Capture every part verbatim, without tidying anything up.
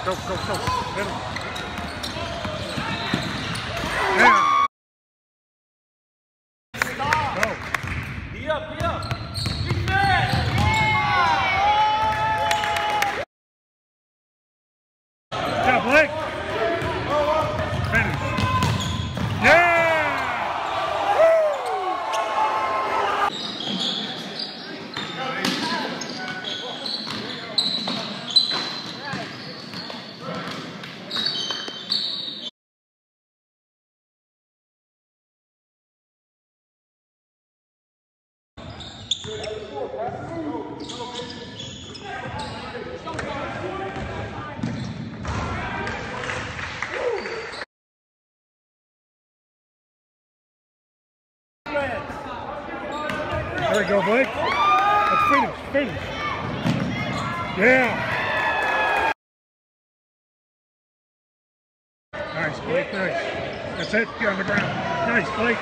Go, go, go. Hit him. Yeah. Stop. Go. Be up, be up. Defense. Yeah, Blake. Finish. Yeah. There we go, Blake. Let's finish, finish. Yeah. Nice, Blake, nice. That's it, get on the ground. Nice, Blake.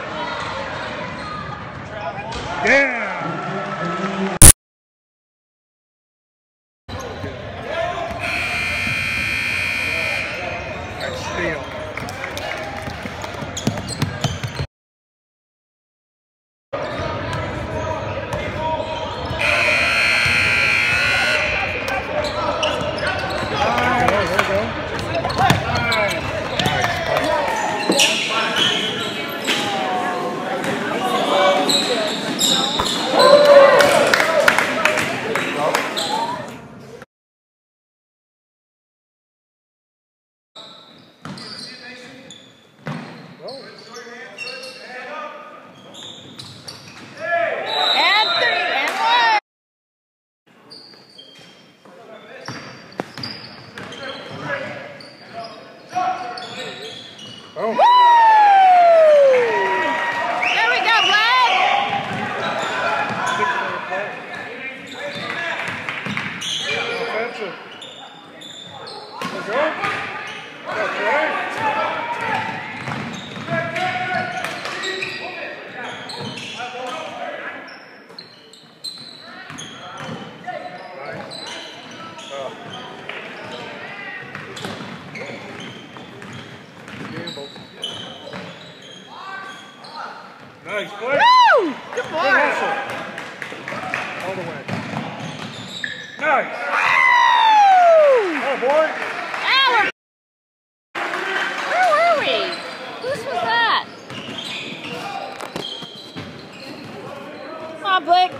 Yeah. Nice steal. Oh. There we go, Blake! Offensive. There we go. That's right. Nice play. Woo! Good boy. Good hustle. All the way. Nice. Woo! Oh, boy. Ow, where were we? Whose was that? Come on, Blake.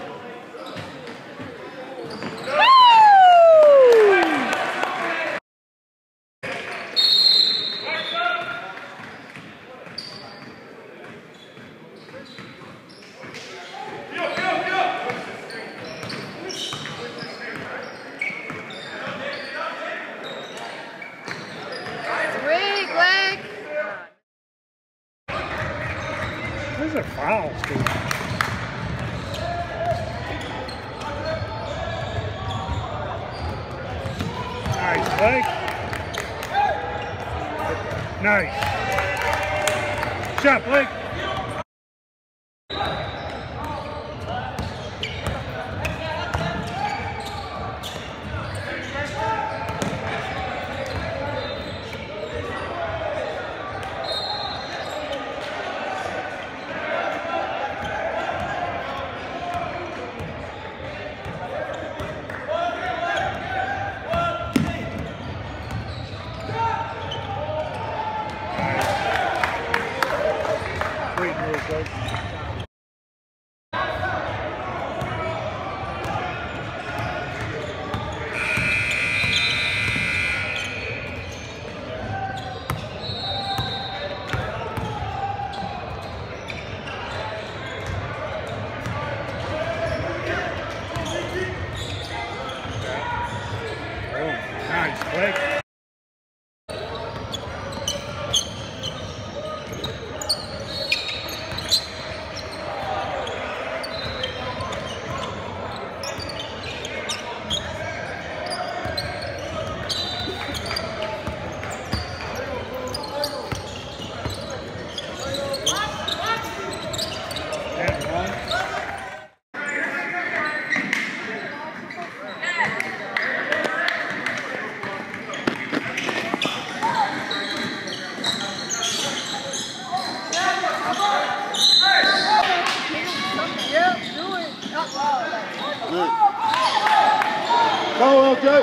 These are fouls, dude. Nice, Blake. Nice. Shot, Blake. Joe.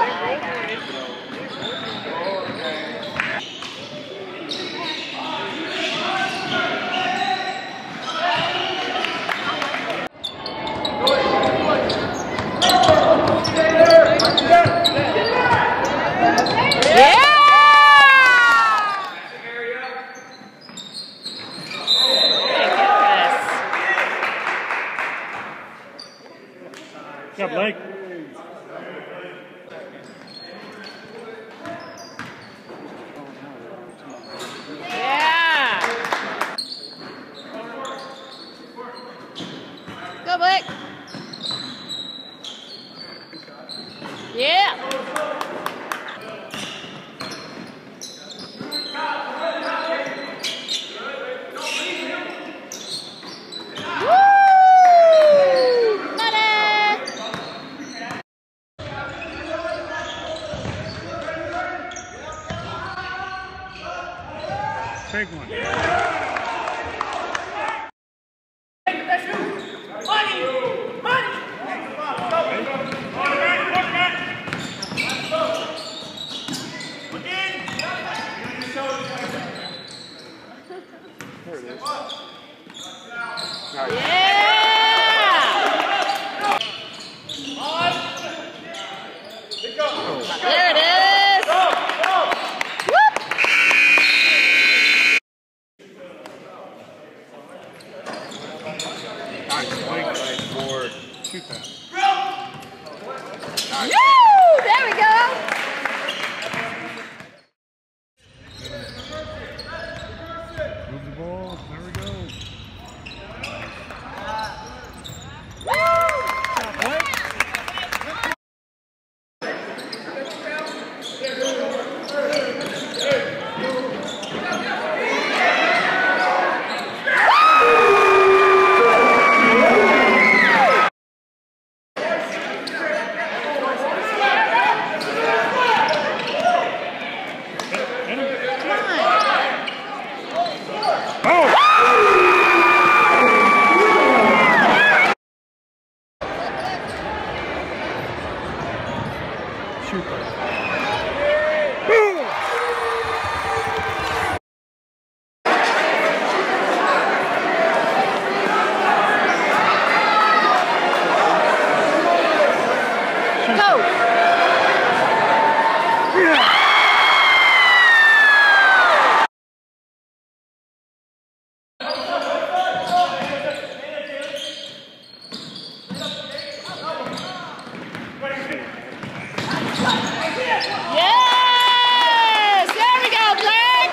Yeah, Blake. Yeah. Go, Blake. Yeah. Big one. There it is. Nice, Blake. Shoot that. Woo! There we go. Move the ball. There we go. Shoot that. Boom! Go. Yeah! Yes! There we go, Blake!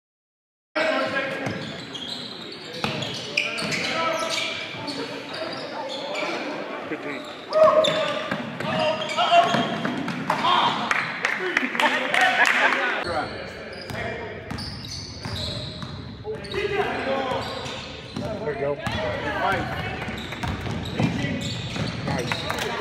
Good team. There you go. Nice.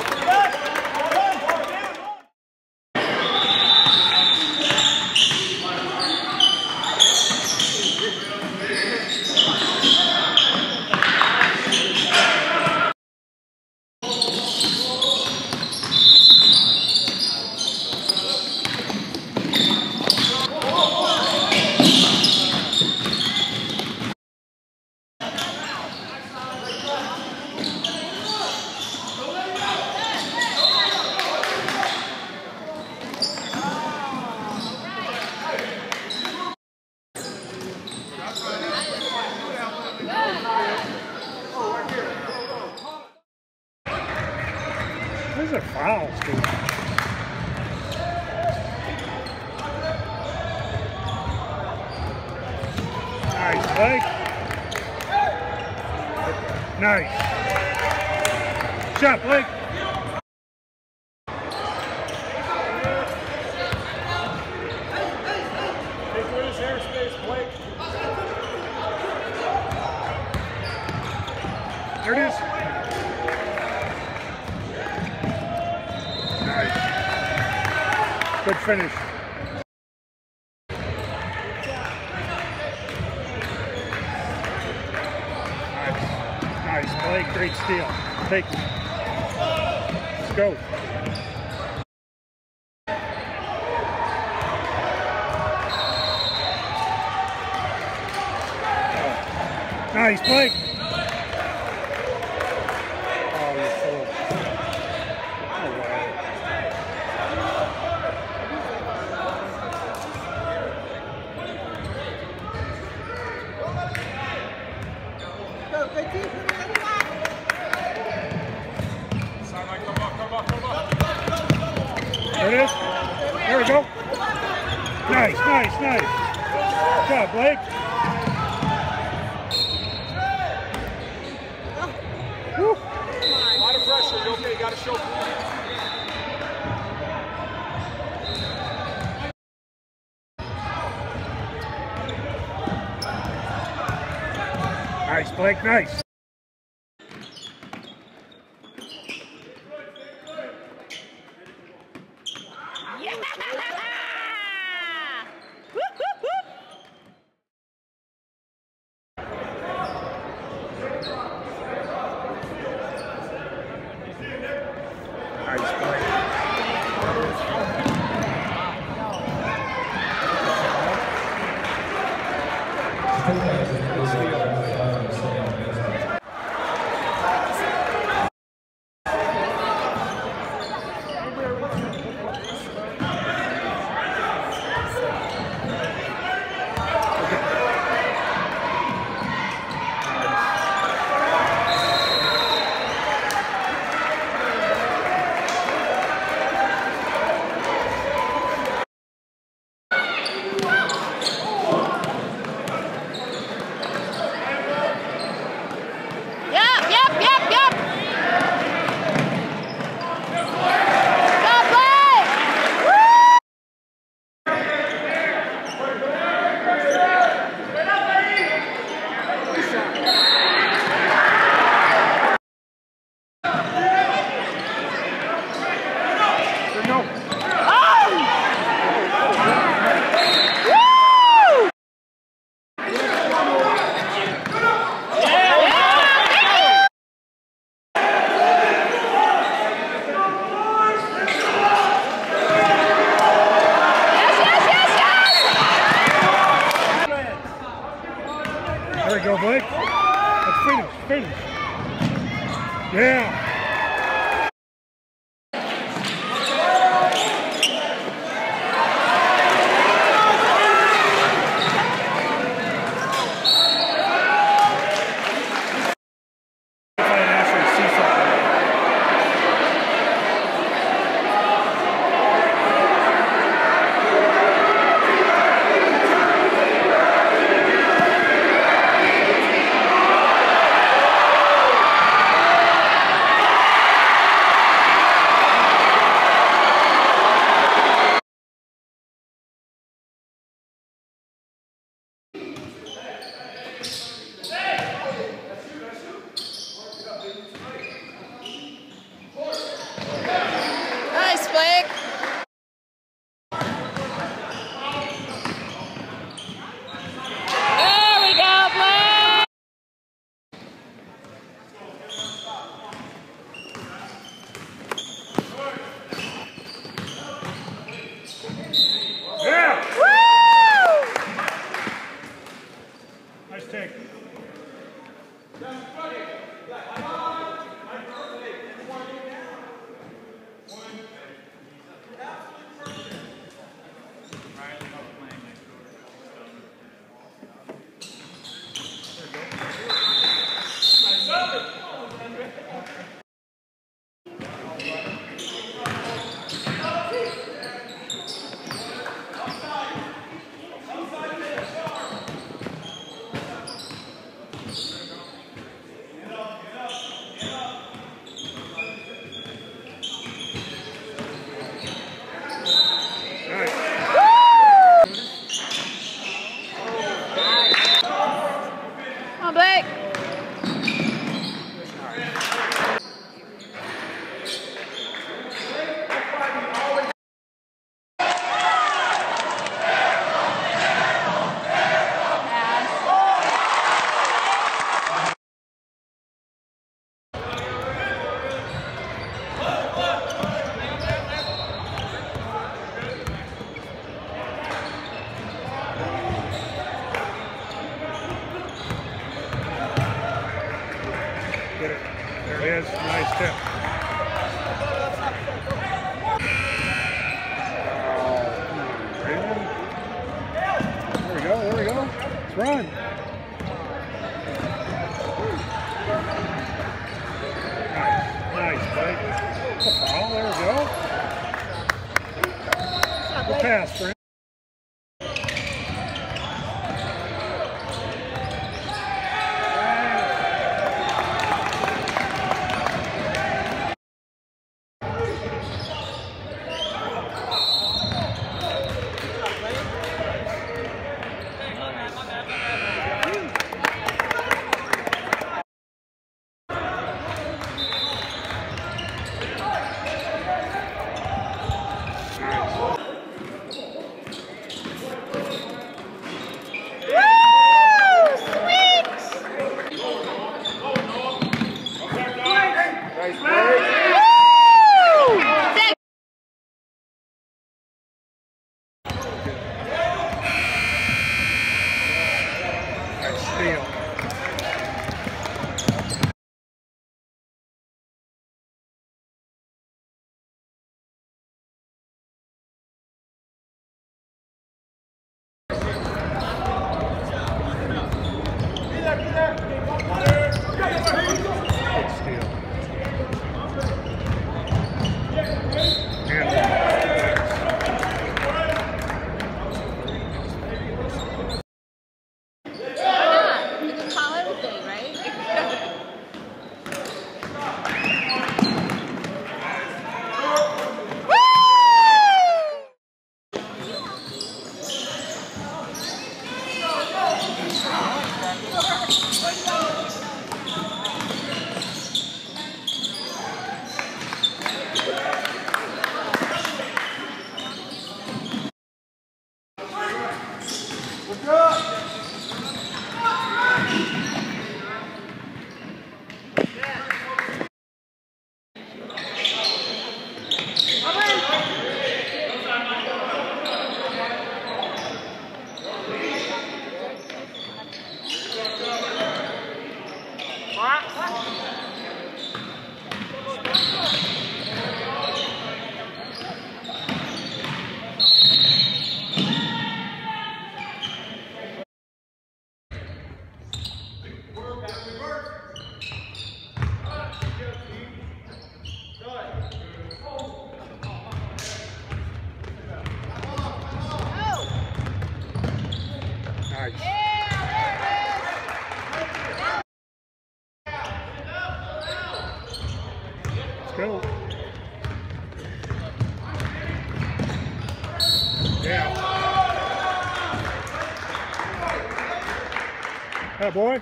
Those are fouls, dude. Nice, Blake. Nice. Shot, Blake. Take away his airspace, Blake. There it is. Nice. Good finish. Nice. Nice, Blake. Great steal. Take it. Let's go. Nice, Blake. Oh, you're full. No way. There it is. There we go. Nice, nice, nice. Good job, Blake. Woo. A lot of pressure. You okay? You got to show. Nice, Blake, nice. Nice, Blake. There we go, Blake. Let's finish, finish. Yeah. run. Nice, nice, Blake. That's a foul, there we go. Good pass, Brent. Go. Yeah. Hey, boy.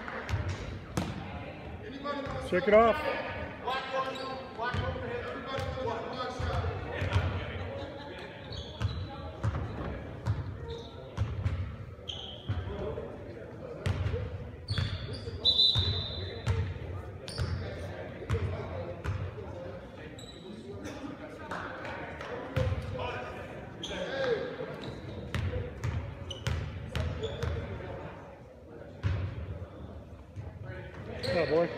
Check it off. Oh, boy.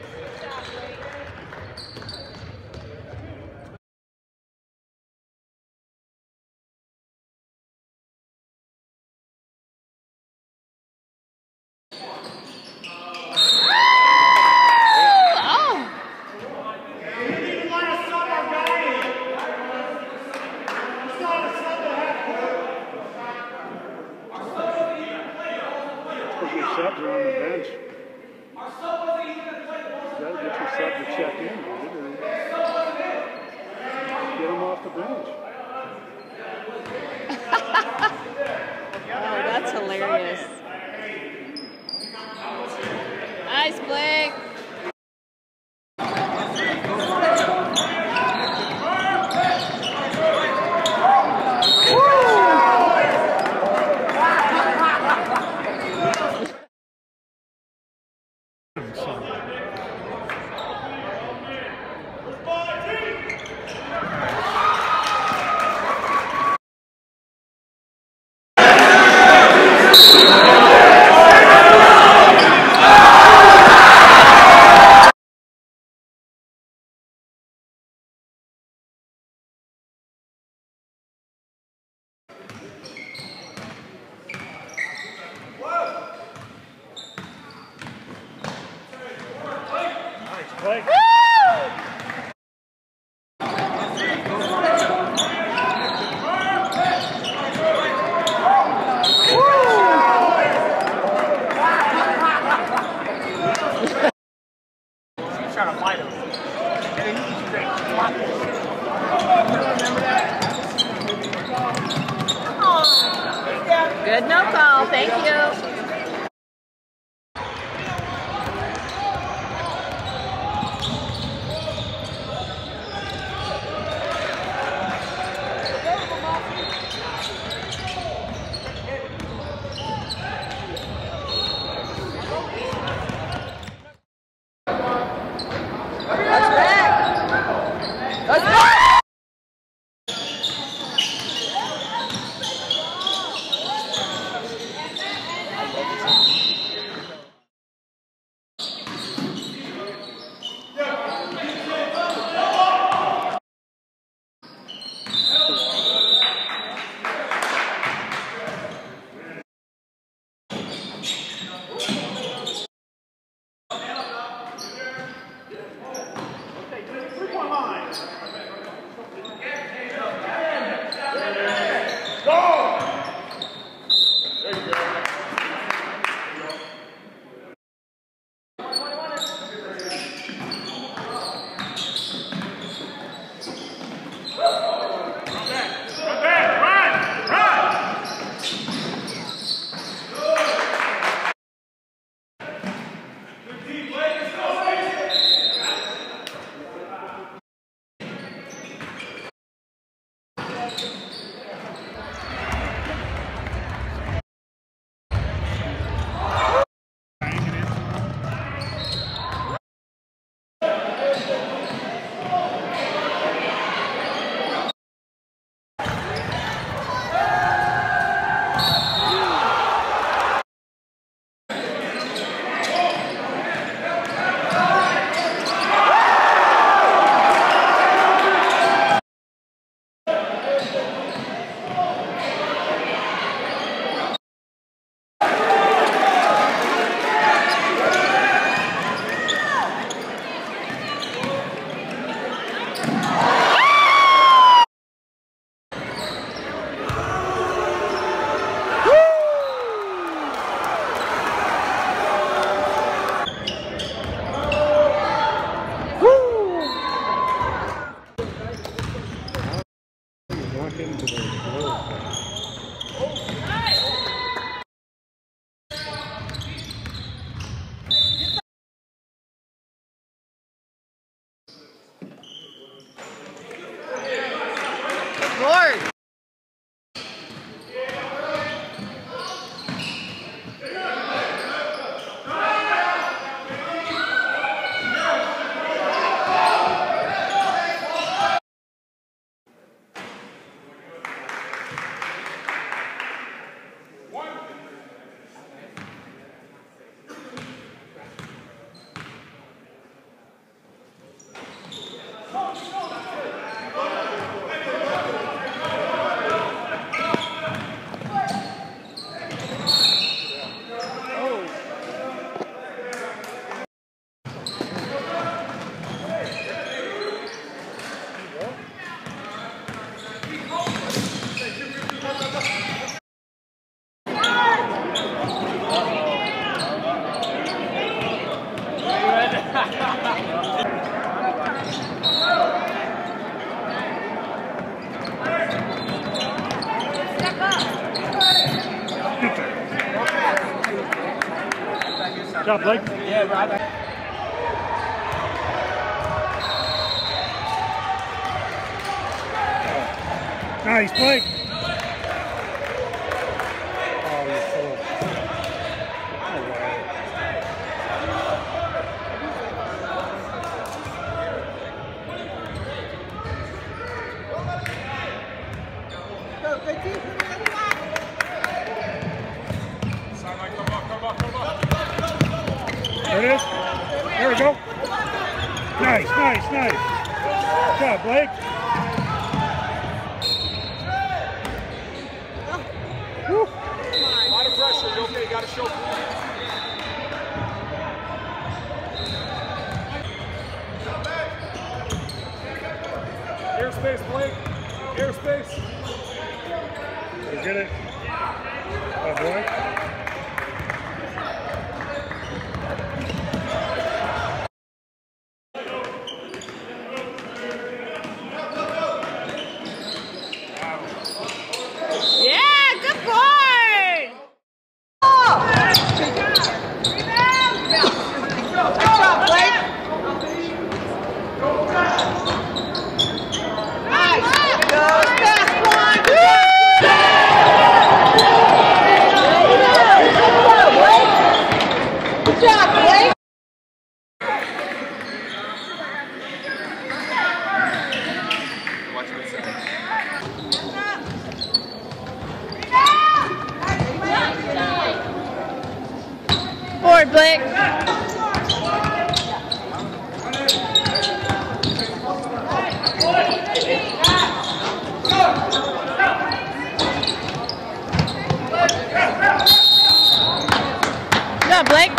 Put your subs are on the bench. You gotta get your sub to check in, dude, or get them off the bench. Oh, that's hilarious. Nice, Blake. Good no call. Thank you. Lord. Good job, Blake. Yeah, right. Nice, Blake. Oh, you're full. No way. Go, good team. Sideline, come on, come on, come on. There it is. There we go. Nice, nice, nice. Good job, Blake. Woo. A lot of pressure. You okay? You got to show. Airspace, Blake. Airspace. You get it? Oh, boy. Good, Blake. Good, Blake.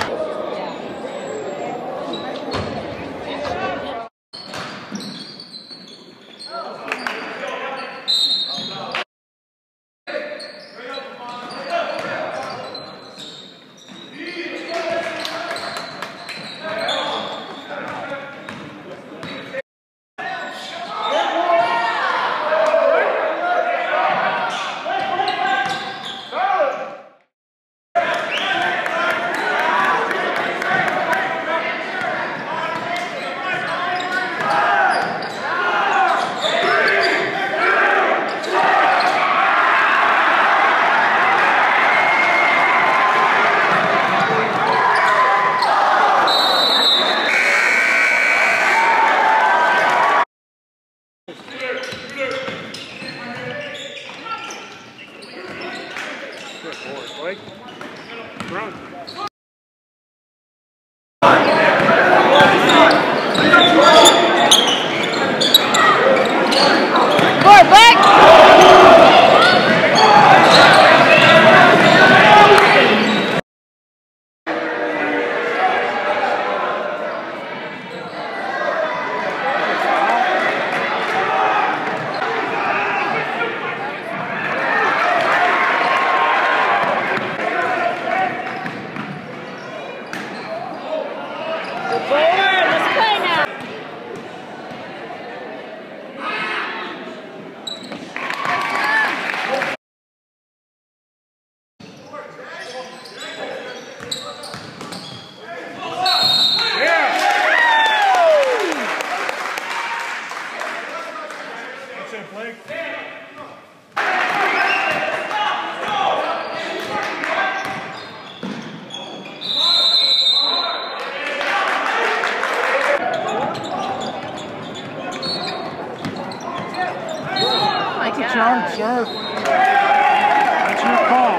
Blake, run. Good, Blake. Let's play now. That's it, Blake. That's your, sir. That's your call.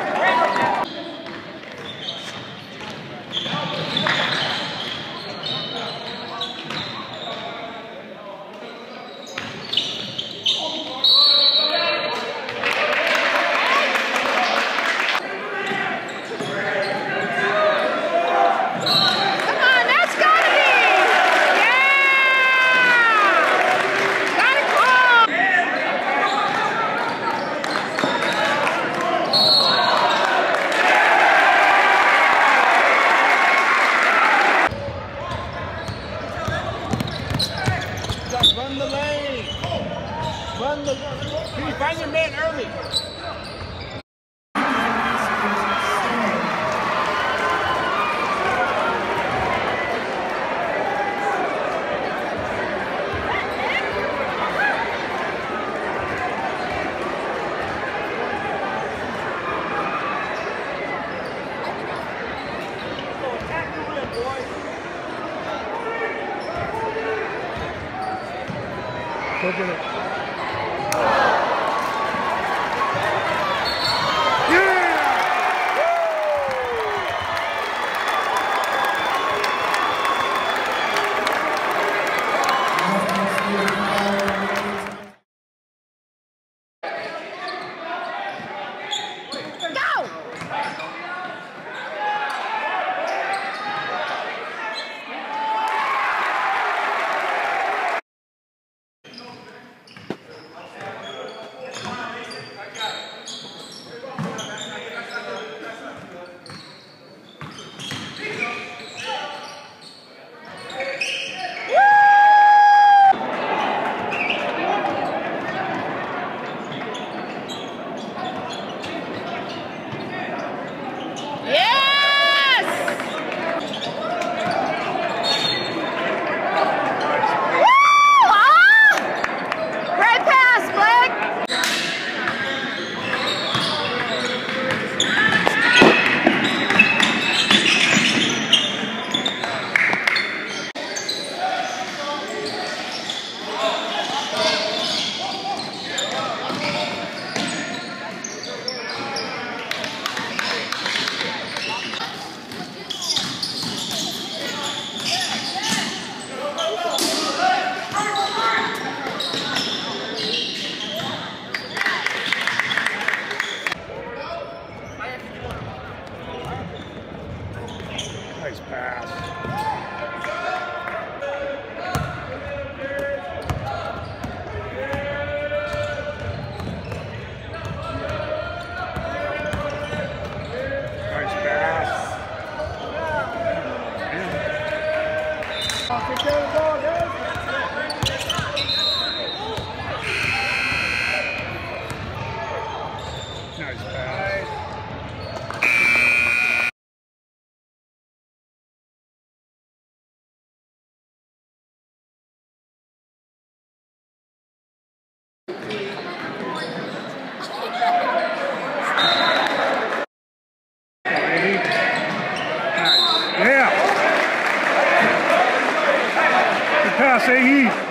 Come on, that's gotta be. Yeah. Gotta call. Just run the lane. Run the. Can you find your man early? Go get it. Nice pass. Nice pass. Take care of the ball, guys. Nice pass. Yeah. Good pass, A E.